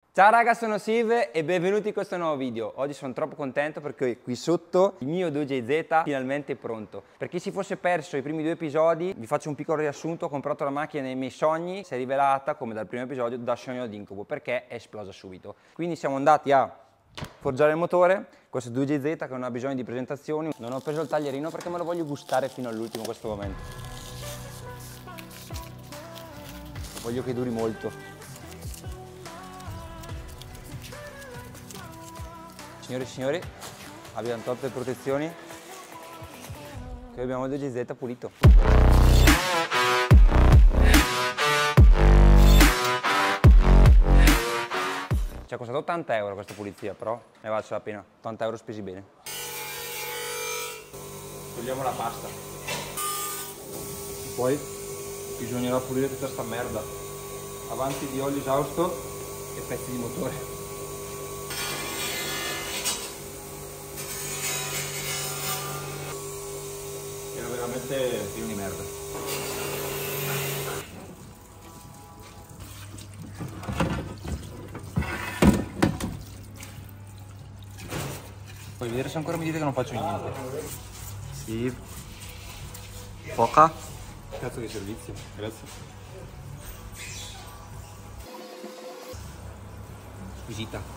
Ciao raga, sono Siv e benvenuti in questo nuovo video. Oggi sono troppo contento perché qui sotto il mio 2JZ finalmente è pronto. Per chi si fosse perso i primi due episodi, vi faccio un piccolo riassunto. Ho comprato la macchina nei miei sogni, si è rivelata, come dal primo episodio, da sogno ad incubo, perché è esplosa subito. Quindi siamo andati a forgiare il motore, questo 2JZ che non ha bisogno di presentazioni. Non ho preso il taglierino perché me lo voglio gustare fino all'ultimo questo momento. Voglio che duri molto. Signore e signori, abbiamo tolto le protezioni, che abbiamo il 2JZ pulito. Ci è costato 80 euro questa pulizia, però ne vale la pena, 80 euro spesi bene. Togliamo la pasta. Poi bisognerà pulire tutta sta merda. Avanti di olio esausto e pezzi di motore. Veramente pieno di merda. Puoi vedere se ancora mi dite che non faccio niente. Sì. Poca. Cazzo di servizio, grazie. Squisita.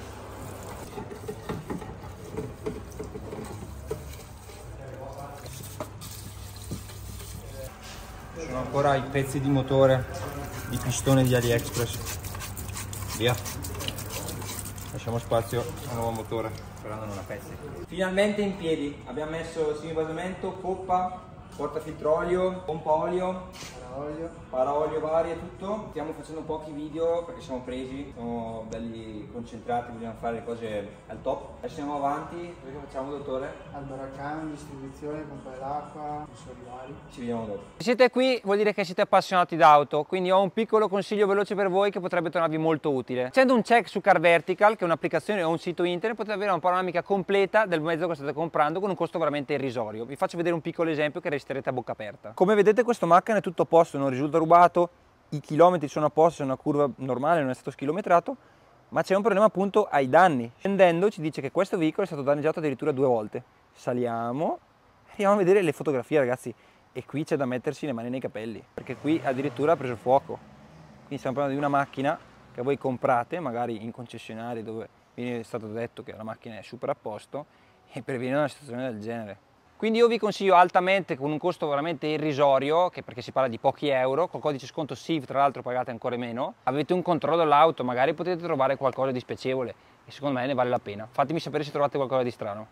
Sono ancora i pezzi di motore di pistone di AliExpress. Via. Lasciamo spazio al nuovo motore, sperando non a pezzi. Finalmente in piedi. Abbiamo messo semibasamento, poppa, portafiltro olio, pompa olio, paraolio vari e tutto. Stiamo facendo pochi video perché siamo presi, siamo belli concentrati, vogliamo fare le cose al top. Adesso andiamo avanti. Cosa facciamo, dottore? Albaracano, distribuzione, pompa dell'acqua, vari. Ci vediamo dopo. Se siete qui vuol dire che siete appassionati d'auto, quindi ho un piccolo consiglio veloce per voi che potrebbe tornarvi molto utile. Facendo un check su Car Vertical, che è un'applicazione o un sito internet, potete avere una panoramica completa del mezzo che state comprando con un costo veramente irrisorio. Vi faccio vedere un piccolo esempio che resterete a bocca aperta. Come vedete questo macchina è tutto a posto, non risulta rubato, i chilometri sono a posto, è una curva normale, non è stato chilometrato, ma c'è un problema appunto ai danni. Scendendo ci dice che questo veicolo è stato danneggiato addirittura 2 volte. Saliamo e andiamo a vedere le fotografie, ragazzi. E qui c'è da mettersi le mani nei capelli, perché qui addirittura ha preso fuoco. Quindi stiamo parlando di una macchina che voi comprate, magari in concessionarie dove viene stato detto che la macchina è super a posto e previene una situazione del genere. Quindi io vi consiglio altamente, con un costo veramente irrisorio, perché si parla di pochi euro, col codice sconto SIV tra l'altro pagate ancora meno, avete un controllo dell'auto, magari potete trovare qualcosa di spiacevole e secondo me ne vale la pena. Fatemi sapere se trovate qualcosa di strano.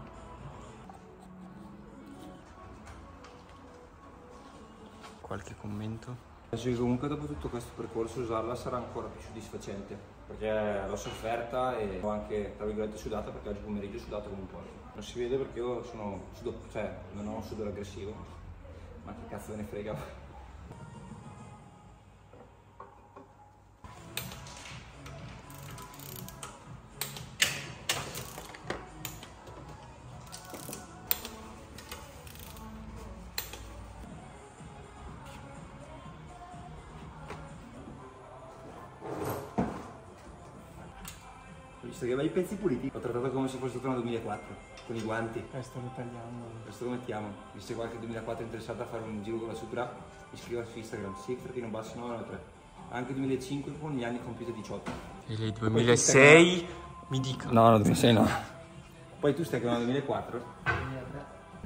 Qualche commento? Penso che comunque dopo tutto questo percorso usarla sarà ancora più soddisfacente, perché l'ho sofferta e ho anche, tra virgolette, sudata, perché oggi pomeriggio ho sudato come un porco. Non si vede perché io sono non ho un sudore aggressivo, ma che cazzo me ne frega. Visto che vai i pezzi puliti, l'ho trattato come se fosse stato una 2004, con i guanti. Questo lo tagliamo. Questo lo mettiamo. Visto che qualche 2004 è interessato a fare un giro con la Supra, mi scriva su Instagram, sì, perché non basta 993. Anche 2005 con gli anni compiuti 18. E lei 2006 mi dica. No, 2006 no. Poi tu stai con una 2004? 2003.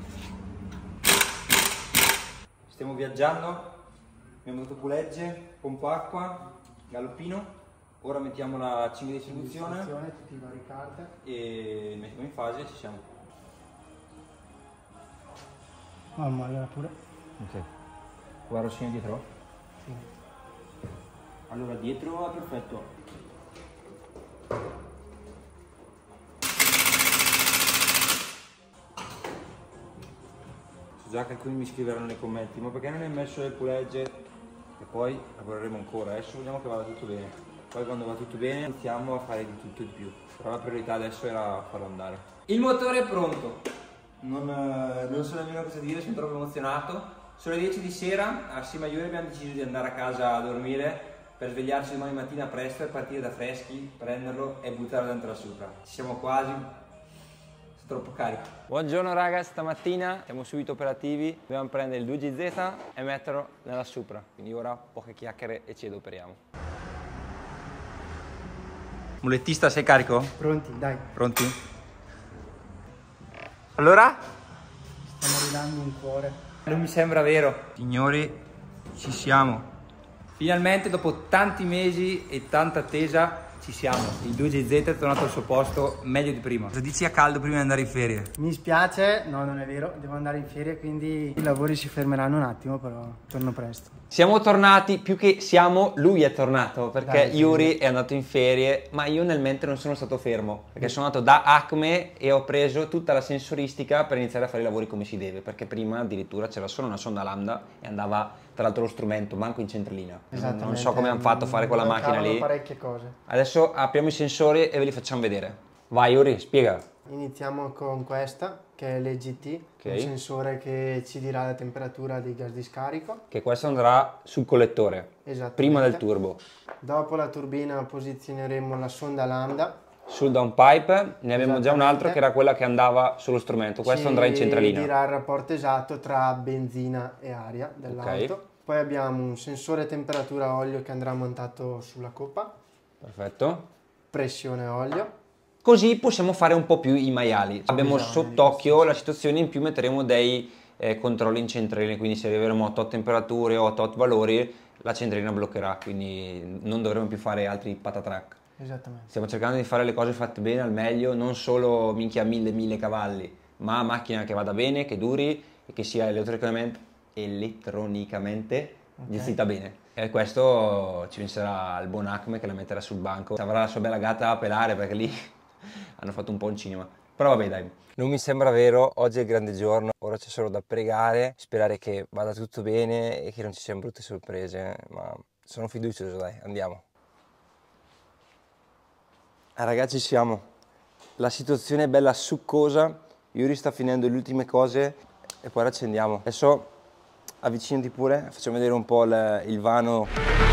Stiamo viaggiando, abbiamo dato pulegge, pompa acqua, galoppino. Ora mettiamo la cinghia di distribuzione, tutti i vari carte e mettiamo in fase e ci siamo. Mamma, allora pure. Ok. Guarda il segno dietro? Sì. Allora dietro è perfetto. So già che alcuni mi scriveranno nei commenti, ma perché non hai messo le pulegge? E poi lavoreremo ancora, adesso vogliamo che vada tutto bene. Poi quando va tutto bene iniziamo a fare di tutto e di più. Però la priorità adesso era farlo andare. Il motore è pronto. Non so nemmeno cosa dire, sono troppo emozionato. Sono le 10 di sera, assieme a Yuri abbiamo deciso di andare a casa a dormire per svegliarci domani mattina presto e partire da freschi, prenderlo e buttarlo dentro la Supra. Ci siamo quasi, sono troppo carico. Buongiorno ragazzi, stamattina siamo subito operativi, dobbiamo prendere il 2GZ e metterlo nella Supra, quindi ora poche chiacchiere e ci adoperiamo. Mulettista, sei carico? Pronti, dai. Pronti? Allora? Stiamo ridando un cuore. Non mi sembra vero. Signori, ci siamo. Finalmente dopo tanti mesi e tanta attesa ci siamo. Il 2GZ è tornato al suo posto meglio di prima. Cosa dici a caldo prima di andare in ferie? Mi spiace, no non è vero, devo andare in ferie quindi i lavori si fermeranno un attimo, però torno presto. Siamo tornati, più che siamo, lui è tornato perché Dai, Yuri è andato in ferie, ma io nel mentre non sono stato fermo perché sono andato da Acme e ho preso tutta la sensoristica per iniziare a fare i lavori come si deve, perché prima addirittura c'era solo una sonda lambda e andava tra l'altro lo strumento manco in centralina. Non so come hanno fatto a fare quella macchina lì. Parecchie cose. Adesso apriamo i sensori e ve li facciamo vedere. Vai Yuri, spiega. Iniziamo con questa che è l'EGT, un sensore che ci dirà la temperatura dei gas di scarico. Che questo andrà sul collettore, prima del turbo. Dopo la turbina posizioneremo la sonda lambda. Sul downpipe ne abbiamo già un altro che era quella che andava sullo strumento, questo andrà in centralina. Ci dirà il rapporto esatto tra benzina e aria dell'auto. Poi abbiamo un sensore temperatura olio che andrà montato sulla coppa. Perfetto. Pressione olio. Così possiamo fare un po' più i maiali. Abbiamo sott'occhio la situazione, in più metteremo dei controlli in centralina, quindi se arriveremo a tot temperature o a tot valori la centralina bloccherà, quindi non dovremo più fare altri patatrack. Esattamente. Stiamo cercando di fare le cose fatte bene al meglio, non solo minchia 1000 cavalli, ma macchina che vada bene, che duri e che sia elettronicamente gestita bene. E questo ci penserà il buon Acme che la metterà sul banco. Avrà la sua bella gatta a pelare perché lì hanno fatto un po' un cinema. Però vabbè dai. Non mi sembra vero, oggi è il grande giorno, ora c'è solo da pregare, sperare che vada tutto bene e che non ci siano brutte sorprese, ma sono fiducioso, dai, andiamo. Ragazzi, siamo. La situazione è bella succosa, Yuri sta finendo le ultime cose e poi accendiamo. Adesso avvicinati pure, facciamo vedere un po' il vano.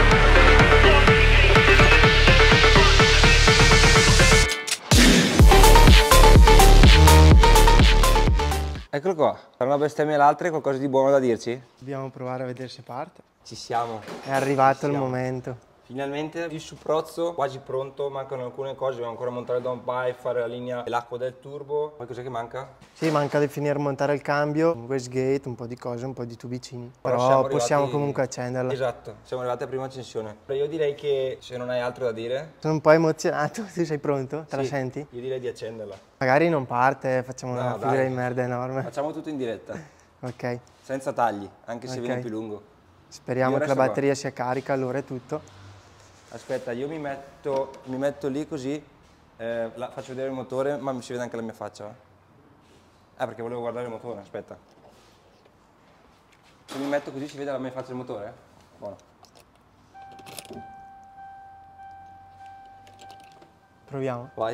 Eccolo qua, tra una bestemmia e l'altra qualcosa di buono da dirci? Dobbiamo provare a vedere se parte. Ci siamo. È arrivato il momento. Finalmente il suprozzo quasi pronto, mancano alcune cose, dobbiamo ancora montare il downpipe, fare la linea dell'acqua del turbo. Poi cos'è che manca? Sì, manca di finire a montare il cambio, un wastegate, un po' di cose, un po' di tubicini. Però possiamo comunque accenderla. Esatto, siamo arrivati a prima accensione. Io direi che se non hai altro da dire... Sono un po' emozionato, tu sei pronto? Te la senti? Io direi di accenderla. Magari non parte, facciamo una figura di merda enorme. Facciamo tutto in diretta. Ok. Senza tagli, anche se viene più lungo. Speriamo che la batteria sia carica, allora è tutto. Aspetta, io mi metto lì così, faccio vedere il motore, ma mi si vede anche la mia faccia. Perché volevo guardare il motore, aspetta. Se mi metto così si vede la mia faccia del motore? Buono. Proviamo. Vai.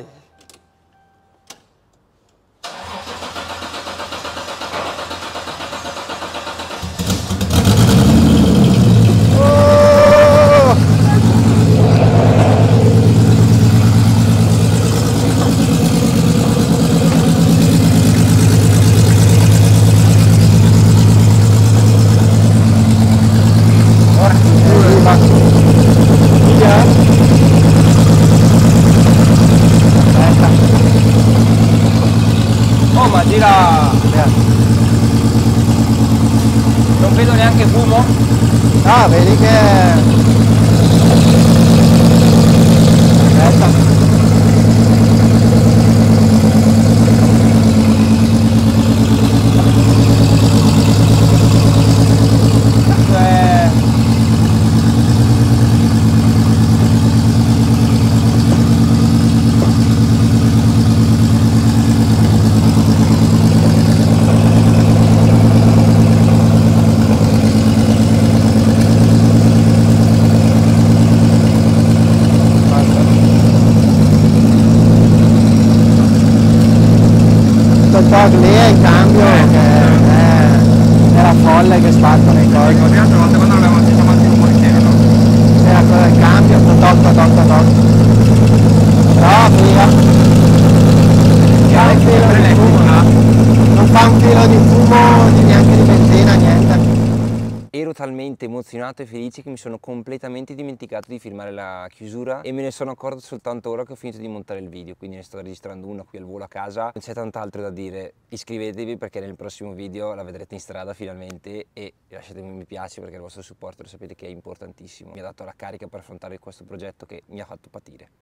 Oh, ma gira! Non vedo neanche fumo. Ah, vedi che... Aspetta. Lì è il cambio che era folle che sbattono i cosi. L'altra volta quando siamo andati un po' di no? Era montata del cambio, tot. Però figa. Non fa un filo di fumo, neanche di benzina, niente. Ero talmente emozionato e felice che mi sono completamente dimenticato di filmare la chiusura e me ne sono accorto soltanto ora che ho finito di montare il video, quindi ne sto registrando una qui al volo a casa. Non c'è tant'altro da dire, iscrivetevi perché nel prossimo video la vedrete in strada finalmente e lasciatemi un mi piace perché il vostro supporto lo sapete che è importantissimo. Mi ha dato la carica per affrontare questo progetto che mi ha fatto patire.